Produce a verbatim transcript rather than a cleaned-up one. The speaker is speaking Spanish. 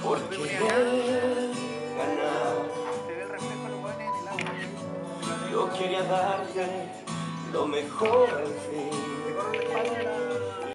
por querer ganar. Se ve el reflejo de los jóvenes en el agua. Yo quería darte lo mejor al fin. Te corro la espalda.